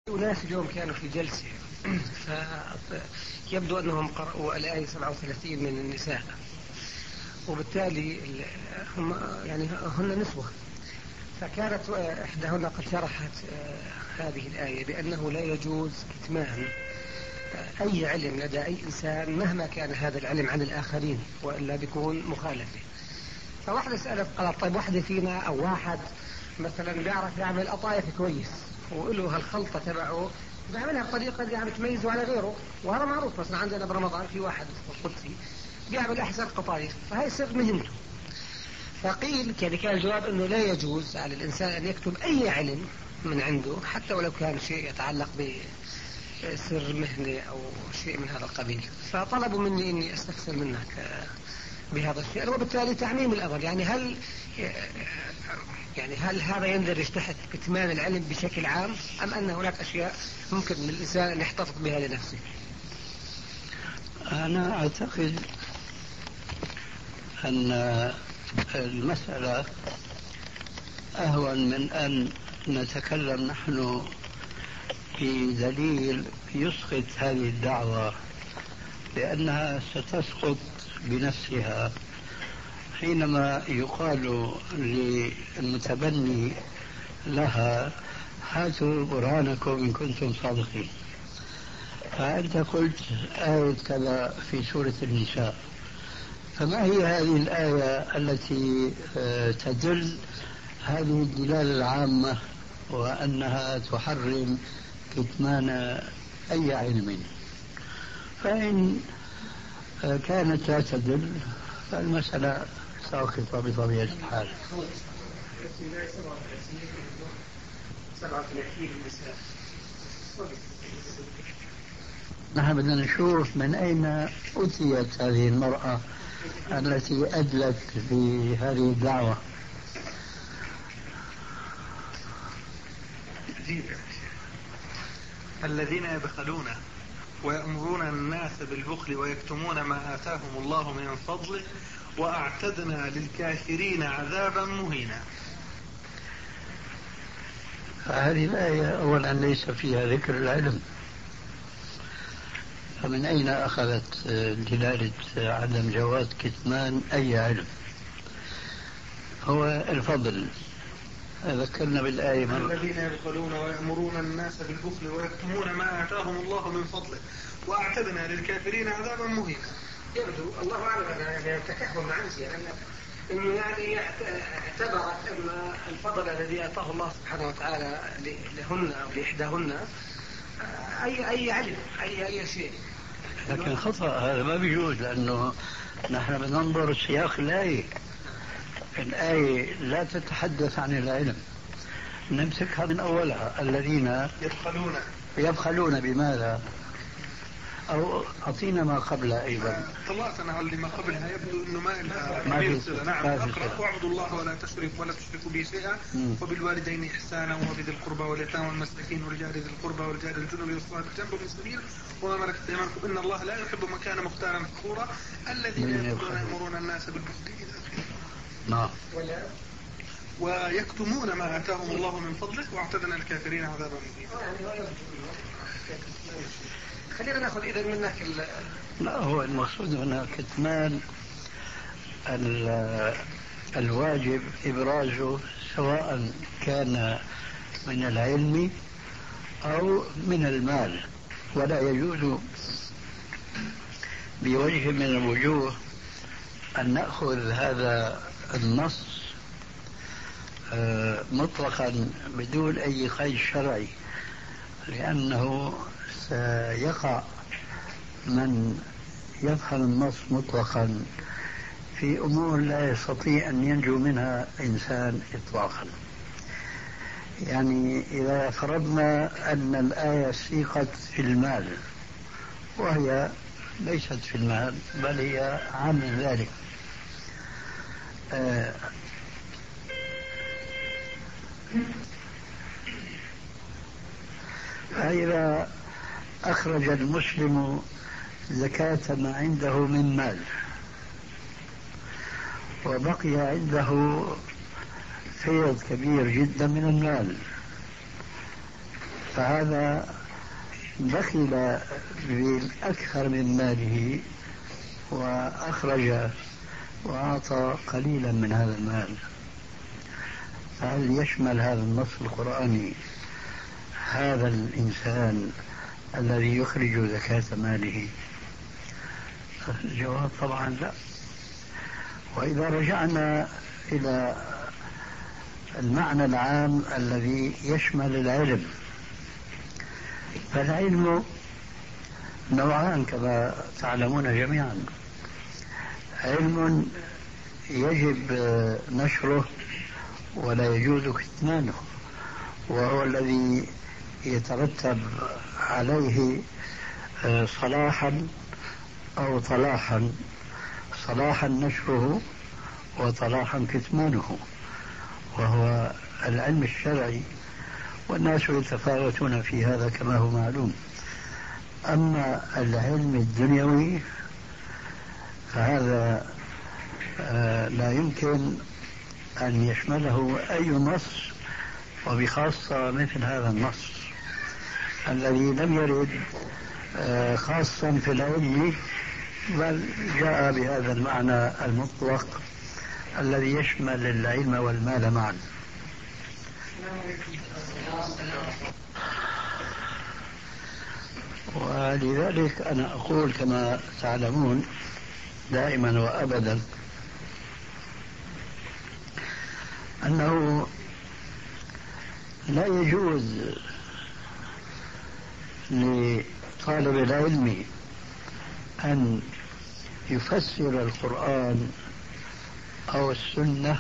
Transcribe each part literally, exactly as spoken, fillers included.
أناس اليوم كانوا في جلسة فيبدو أنهم قرأوا الآية سبعة وثلاثين من النساء، وبالتالي هم يعني هن نسوة، فكانت إحداهن قد شرحت هذه الآية بأنه لا يجوز كتمان أي علم لدى أي إنسان مهما كان هذا العلم عن الآخرين، وإلا بيكون مخالفة. فواحدة سألت قالت طيب واحدة فينا أو واحد مثلا بيعرف يعمل قطايف كويس وله هالخلطة تبعه بيعملها بطريقة يعني تميزه على غيره، وهذا معروف. مثلا عندنا برمضان في واحد قدسي بيعمل أحسن قطايف، فهي سر مهنته. فقيل يعني كان الجواب أنه لا يجوز على الإنسان أن يكتب أي علم من عنده حتى ولو كان شيء يتعلق بسر مهنة أو شيء من هذا القبيل. فطلبوا مني أني أستفسر منك بهذا الشيء، وبالتالي تعميم الأمر. يعني هل يعني هل هذا يندرج تحت كتمان العلم بشكل عام، أم أن هناك أشياء ممكن للإنسان أن يحتفظ بها لنفسه؟ أنا أعتقد أن المسألة أهون من أن نتكلم نحن بدليل يسقط هذه الدعوة، لأنها ستسقط بنفسها حينما يقال للمتبني لها هاتوا برهانكم إن كنتم صادقين. فأنت قلت آية كذا في سورة النساء، فما هي هذه الآية التي تدل هذه الدلالة العامة وأنها تحرم كتمان أي علم؟ فإن كانت لا تدل فالمسألة ساقطة بطبيعة الحال. نحن بدنا نشوف من أين أتيت هذه المرأة التي أدلت بهذه الدعوة. الذين يبخلون ويأمرون الناس بالبخل ويكتمون ما آتاهم الله من فضله وأعتدنا للكافرين عذابا مهينا. هذه الآية أولا ليس فيها ذكر العلم، فمن أين أخذت دلالة عدم جواز كتمان أي علم؟ هو الفضل. ذكرنا بالآية من الذين يبخلون ويأمرون الناس بالبخل ويكتمون ما آتاهم الله من فضله وأعتدنا للكافرين عذابا مهينا. يبدو الله أعلم أنا يعني التكهن عندي يعني إنه يعني اعتبرت أن الفضل الذي أعطاه الله سبحانه وتعالى لهن أو لإحداهن أي أي علم أي أي شيء. لكن خطأ، هذا ما بيجوز، لأنه نحن بننظر سياق الآية. الآية لا تتحدث عن العلم، نمسكها من أولها. الذين يبخلون يبخلون بماذا؟ أو أعطينا ما قبلها أيضا. طلعتنا على اللي ما قبلها، يبدو أنه ما لها ما صلة. نعم، أقرأ واعبدوا الله ولا تشركوا ولا تشركوا به شيئا وبالوالدين إحسانا وبذي القربى واليتامى والمساكين والجار ذي القربى والجار الجنب والصاحب الجنب وابن السبيل وما ملكت أيمانكم إن الله لا يحب من كان مختالا فخورا. الذين يأمرون الناس بالبخل إذا نعم ويكتمون ما آتاهم الله من فضله واعتدنا الكافرين عذابا مهينا. خلينا ناخذ إذا منك ال... لا، هو المقصود هنا كتمان الواجب إبرازه، سواء كان من العلم أو من المال. ولا يجوز بوجه من الوجوه أن نأخذ هذا النص مطلقا بدون أي قيد شرعي، لأنه سيقع من يفهم النص مطلقا في أمور لا يستطيع أن ينجو منها إنسان إطلاقا. يعني إذا فرضنا أن الآية سيقت في المال، وهي ليست في المال بل هي عن ذلك، آه فإذا أخرج المسلم زكاة ما عنده من مال وبقي عنده فيض كبير جدا من المال، فهذا بخل بالأكثر من ماله وأخرج وأعطى قليلا من هذا المال. فهل يشمل هذا النص القرآني هذا الإنسان الذي يخرج زكاة ماله؟ الجواب طبعا لا. وإذا رجعنا إلى المعنى العام الذي يشمل العلم، فالعلم نوعان كما تعلمون جميعا: علم يجب نشره ولا يجوز كتمانه، وهو الذي يترتب عليه صلاحا أو طلاحا، صلاحا نشره وطلاحا كتمانه، وهو العلم الشرعي، والناس يتفاوتون في هذا كما هو معلوم. أما العلم الدنيوي فهذا لا يمكن أن يشمله أي نص، وبخاصة مثل هذا النص الذي لم يرد خاصا في العلم، بل جاء بهذا المعنى المطلق الذي يشمل العلم والمال معا. ولذلك أنا أقول كما تعلمون دائما وأبدا أنه لا يجوز لطالب العلم أن يفسر القرآن أو السنة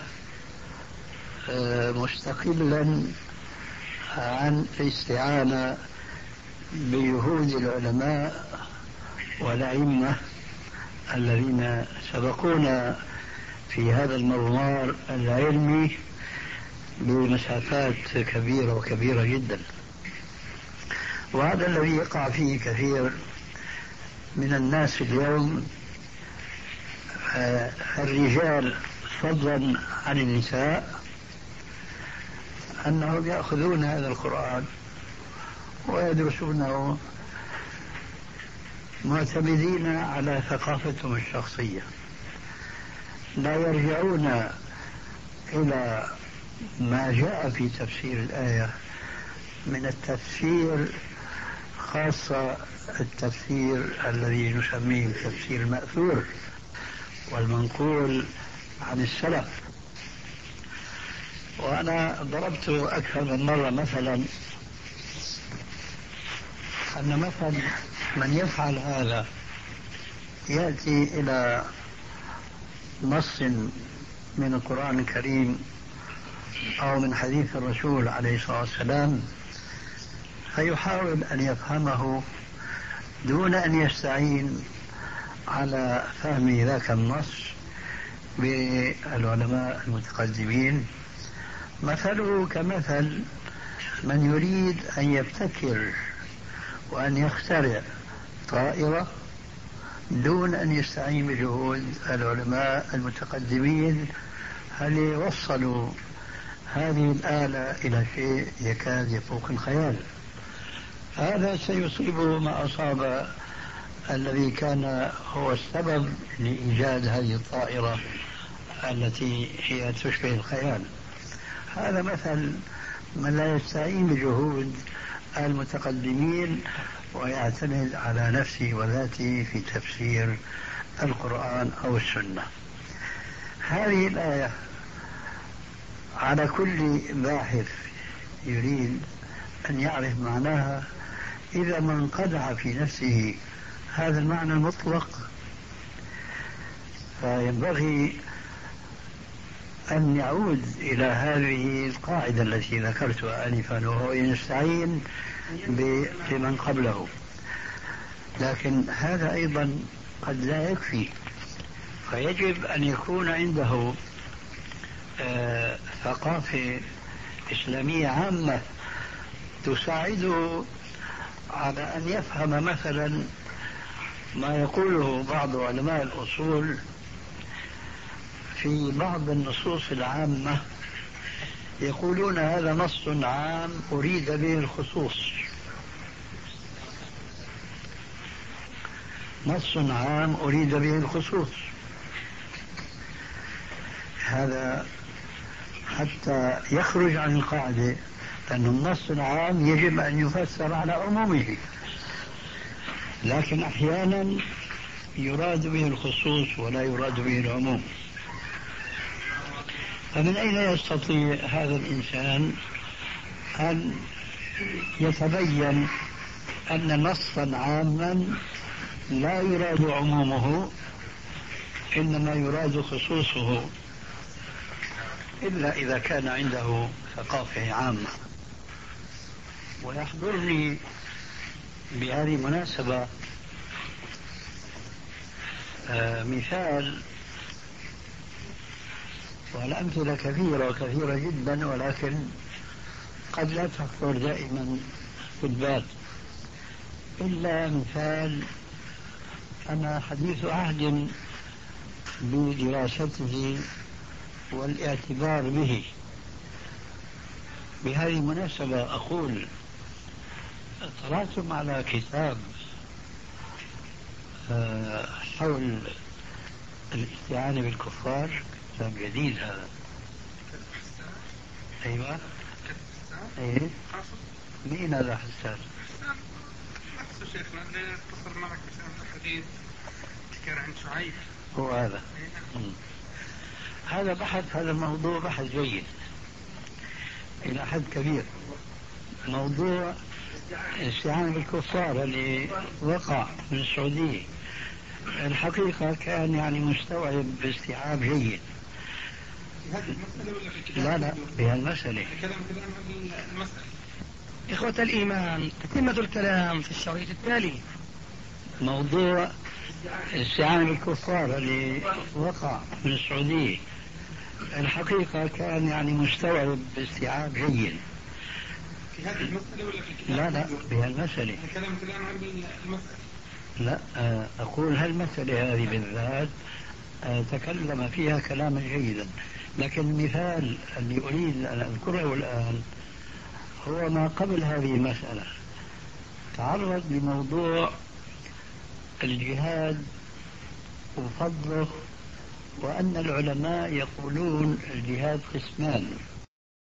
مستقلا عن الاستعانة بجهود العلماء والأئمة الذين سبقونا في هذا المضمار العلمي بمسافات كبيرة وكبيرة جدا. وهذا الذي يقع فيه كثير من الناس اليوم، الرجال فضلا عن النساء، أنهم يأخذون هذا القرآن ويدرسونه معتمدين على ثقافتهم الشخصية، لا يرجعون إلى ما جاء في تفسير الآية من التفسير، خاصة التفسير الذي نسميه التفسير المأثور والمنقول عن السلف. وأنا ضربت أكثر من مرة مثلا أن مثل من يفعل هذا يأتي إلى نص من القرآن الكريم أو من حديث الرسول عليه الصلاة والسلام، فيحاول أن يفهمه دون أن يستعين على فهم ذاك النص بالعلماء المتقدمين. مثله كمثل من يريد أن يبتكر وأن يخترع طائرة دون أن يستعين بجهود العلماء المتقدمين هل يوصلوا هذه الآلة إلى شيء يكاد يفوق الخيال. هذا سيصيبه ما أصاب الذي كان هو السبب لإيجاد هذه الطائرة التي هي تشبه الخيال. هذا مثل من لا يستعين بجهود المتقدمين ويعتمد على نفسه وذاته في تفسير القرآن أو السنة. هذه الآية على كل باحث يريد أن يعرف معناها، إذا ما انقدح في نفسه هذا المعنى المطلق فينبغي أن يعود إلى هذه القاعدة التي ذكرتها آنفا، وهو يستعين بمن قبله. لكن هذا أيضا قد لا يكفي، فيجب أن يكون عنده آه ثقافة إسلامية عامة تساعده على أن يفهم مثلا ما يقوله بعض علماء الأصول في بعض النصوص العامة يقولون هذا نص عام أريد به الخصوص، نص عام أريد به الخصوص. هذا حتى يخرج عن القاعدة، لأن النص العام يجب أن يفسر على عمومه، لكن أحيانا يراد به الخصوص ولا يراد به العموم. فمن أين يستطيع هذا الإنسان أن يتبين أن نصا عاما لا يراد عمومه إنما يراد خصوصه، إلا إذا كان عنده ثقافة عامة. ويحضرني بهذه المناسبة آه مثال، والأمثلة كثيرة كثيرة جدا، ولكن قد لا تخطر دائما في البال، إلا مثال أنا حديث عهد بدراسته والاعتبار به. بهذه المناسبة أقول اطلعتم على كتاب حول الاستعانة بالكفار، كتاب جديد هذا. أيوة أيه. مين هذا حسان؟ نفسه شيخنا اللي اتصل معك بشأن الحديث ذكر عن شعيب، هو هذا. هذا بحث، هذا الموضوع بحث جيد إلى حد كبير. موضوع الاستعانة بالكفار اللي وقع من السعودية الحقيقة كان يعني مستوعب باستيعاب جيد. لا لا بهالمسألة. إخوة الإيمان، تتمة الكلام في الشريط التالي. موضوع الاستعانة بالكفار اللي وقع من السعودية الحقيقة كان يعني مستوعب باستيعاب جيد. في هذه المسألة ولا في الكتاب؟ لا لا بهالمسألة. الكلام الآن عن المسألة. لا أقول هالمسألة هذه بالذات تكلم فيها كلاما جيدا، لكن المثال اللي أريد أن أذكره الآن هو ما قبل هذه المسألة. تعرض لموضوع الجهاد وفضله، وأن العلماء يقولون الجهاد قسمان: